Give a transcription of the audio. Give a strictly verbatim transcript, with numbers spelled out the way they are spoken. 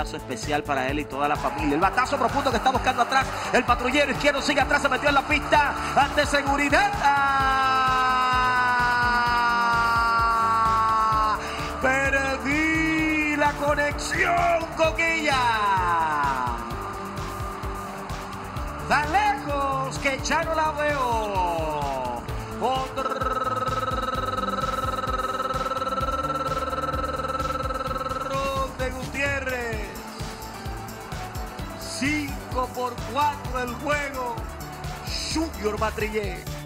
abrazo especial para él y toda la familia. El batazo profundo que está buscando atrás. El patrullero izquierdo sigue atrás, se metió en la pista. Ante seguridad. ¡Ah! Perdí la conexión con ella. Tan lejos que ya no la veo. Otro de Gutiérrez. cinco por cuatro el juego. Junior Matrillé.